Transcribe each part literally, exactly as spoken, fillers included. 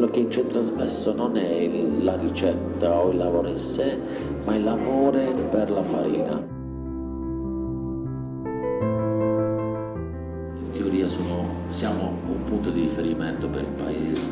quello che ci è trasmesso non è il, la ricetta o il lavoro in sé, ma è l'amore per la farina. In teoria sono, siamo un punto di riferimento per il paese.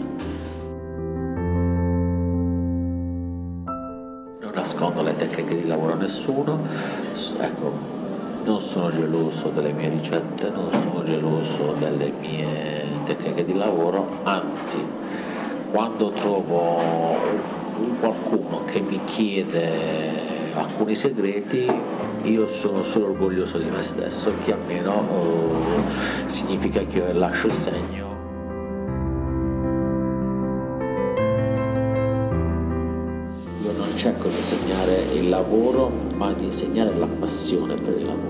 Non nascondo le tecniche di lavoro a nessuno, ecco. Non sono geloso delle mie ricette, non sono geloso delle mie tecniche di lavoro, anzi, quando trovo qualcuno che mi chiede alcuni segreti, io sono solo orgoglioso di me stesso, che almeno oh, significa che io lascio il segno. Io non cerco di insegnare il lavoro, ma di insegnare la passione per il lavoro.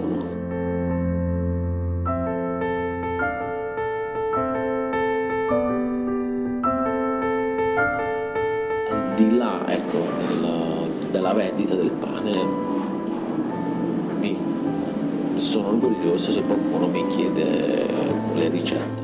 Al di là, ecco, del, della vendita del pane, mi, sono orgoglioso se qualcuno mi chiede le ricette.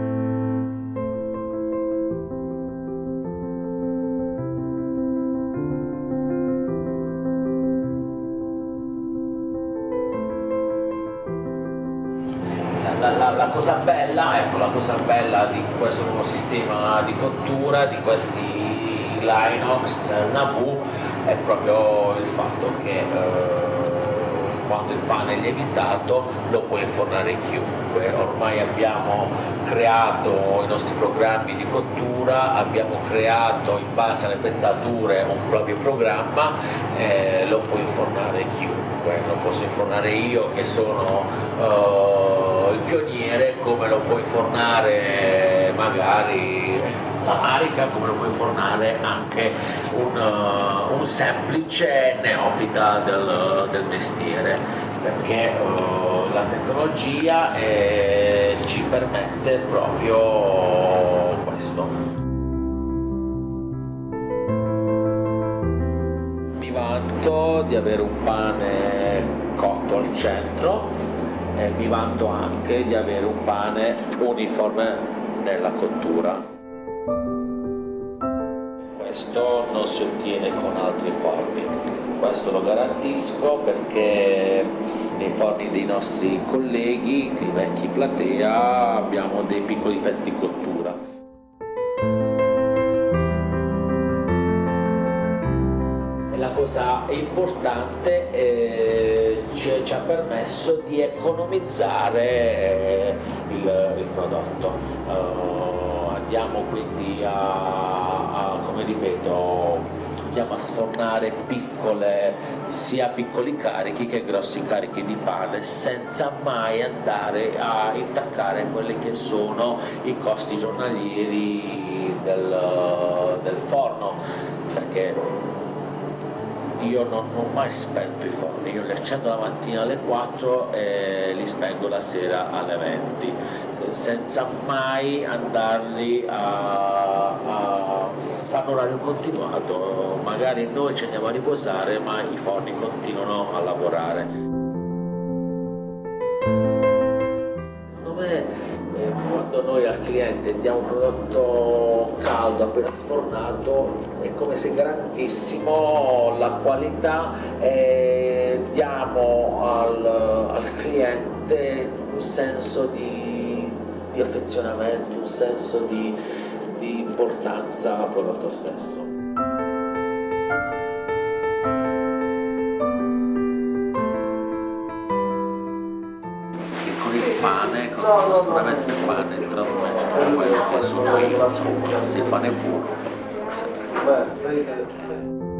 La, la, la cosa bella, ecco, la cosa bella di questo nuovo sistema di cottura, di questi Linox Nabù, è proprio il fatto che eh, quando il pane è lievitato lo può infornare chiunque. Ormai abbiamo creato i nostri programmi di cottura, abbiamo creato in base alle pezzature un proprio programma, eh, lo può infornare chiunque, lo posso infornare io che sono eh, il pioniere, come lo può infornare magari la Marica, come lo può infornare anche un, uh, un semplice neofita del, del mestiere, perché uh, la tecnologia eh, ci permette proprio questo. Mi vanto di avere un pane cotto al centro e mi vanto anche di avere un pane uniforme nella cottura. Questo non si ottiene con altri forni, questo lo garantisco perché nei forni dei nostri colleghi, i vecchi Platea, abbiamo dei piccoli difetti di cottura. E la cosa importante eh, ci, ci ha permesso di economizzare eh, il, il prodotto. Uh, andiamo quindi a, a come ripeto, andiamo a sfornare piccole, sia piccoli carichi che grossi carichi di pane, senza mai andare a intaccare quelli che sono i costi giornalieri del, del forno, perché io non ho mai spento i forni, io li accendo la mattina alle quattro e li spengo la sera alle venti, senza mai andarli a, a fare un orario continuato. Magari noi ci andiamo a riposare, ma i forni continuano a lavorare. Secondo me, eh, quando noi al cliente diamo un prodotto caldo, appena sfornato, è come se garantissimo la qualità e diamo al, al cliente un senso di, di affezionamento, un senso di, di importanza al prodotto stesso. Pane, con il nostro veramente pane trasmettere quello che sono io, insomma, se il pane è buono, sempre.